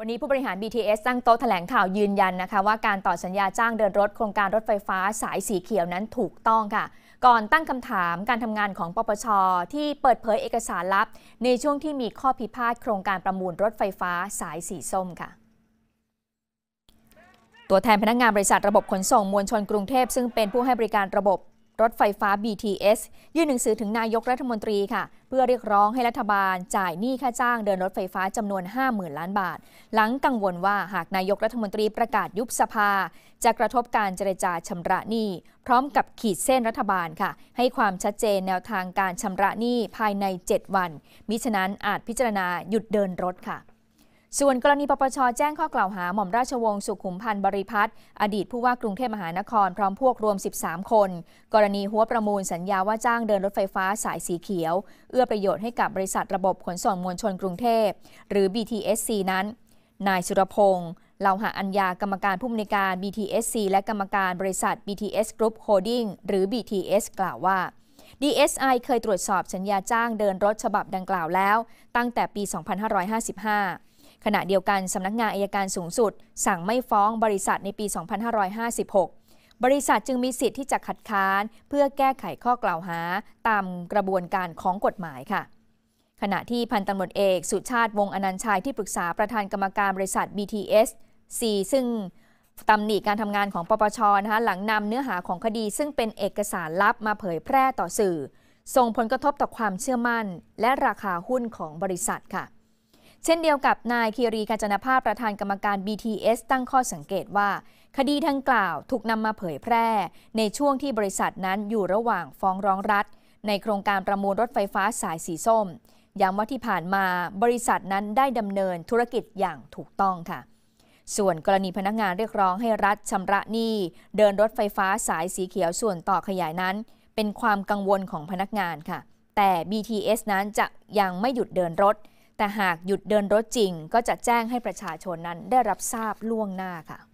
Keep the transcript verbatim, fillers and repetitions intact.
วันนี้ผู้บริหาร บี ที เอส ตั้งโต๊ะแถลงข่าวยืนยันนะคะว่าการต่อสัญญาจ้างเดินรถโครงการรถไฟฟ้าสายสีเขียวนั้นถูกต้องค่ะก่อนตั้งคำถามการทำงานของปปช.ที่เปิดเผยเอกสารลับในช่วงที่มีข้อพิพาทโครงการประมูลรถไฟฟ้าสายสีส้มค่ะตัวแทนพนักงานบริษัทระบบขนส่งมวลชนกรุงเทพซึ่งเป็นผู้ให้บริการระบบรถไฟฟ้า บี ที เอส ยื่นหนังสือถึงนายกรัฐมนตรีค่ะเพื่อเรียกร้องให้รัฐบาลจ่ายหนี้ค่าจ้างเดินรถไฟฟ้าจำนวน ห้าหมื่น ล้านบาทหลังกังวลว่าหากนายกรัฐมนตรีประกาศยุบสภาจะกระทบการเจรจาชำระหนี้พร้อมกับขีดเส้นรัฐบาลค่ะให้ความชัดเจนแนวทางการชำระหนี้ภายในเจ็ดวันมิฉะนั้นอาจพิจารณาหยุดเดินรถค่ะส่วนกรณีปปช.แจ้งข้อกล่าวหาหม่อมราชวงศ์สุขุมพันธ์บริพัตรอดีตผู้ว่ากรุงเทพมหานครพร้อมพวกรวมสิบสามคนกรณีหัวประมูลสัญญาว่าจ้างเดินรถไฟฟ้าสายสีเขียวเอื้อประโยชน์ให้กับบริษัทระบบขนส่งมวลชนกรุงเทพหรือ บี ที เอส ซี นั้นนายสุรพงษ์เลาหะอัญญากรรมการผู้อำนวยการ บี ที เอส ซี และกรรมการบริษัท บี ที เอส Group Holding หรือ บี ที เอส กล่าวว่า ดี เอส ไอ เคยตรวจสอบสัญญาจ้างเดินรถฉบับดังกล่าวแล้วตั้งแต่ปี สองพันห้าร้อยห้าสิบห้าขณะเดียวกันสำนักงานอัยการสูงสุดสั่งไม่ฟ้องบริษัทในปี สองพันห้าร้อยห้าสิบหก บริษัทจึงมีสิทธิ์ที่จะคัดค้านเพื่อแก้ไขข้อกล่าวหาตามกระบวนการของกฎหมายค่ะขณะที่พันตำรวจเอกสุชาติวงศ์อนันต์ชัยที่ปรึกษาประธานกรรมการบริษัท บี ที เอส ซี ซึ่งตำหนิการทำงานของปปช.นะคะหลังนำเนื้อหาของคดีซึ่งเป็นเอกสารลับมาเผยแพร่ต่อสื่อส่งผลกระทบต่อความเชื่อมั่นและราคาหุ้นของบริษัทค่ะเช่นเดียวกับนายคีรีกาญจนภาพประธานกรรมการ บี ที เอส ตั้งข้อสังเกตว่าคดีดังกล่าวถูกนำมาเผยแพร่ในช่วงที่บริษัทนั้นอยู่ระหว่างฟ้องร้องรัฐในโครงการประมูลรถไฟฟ้าสายสีส้มย้ำว่าที่ผ่านมาบริษัทนั้นได้ดำเนินธุรกิจอย่างถูกต้องค่ะส่วนกรณีพนักงานเรียกร้องให้รัฐชำระหนี้เดินรถไฟฟ้าสายสีเขียวส่วนต่อขยายนั้นเป็นความกังวลของพนักงานค่ะแต่ บี ที เอส นั้นจะยังไม่หยุดเดินรถแต่หากหยุดเดินรถจริงก็จะแจ้งให้ประชาชนนั้นได้รับทราบล่วงหน้าค่ะ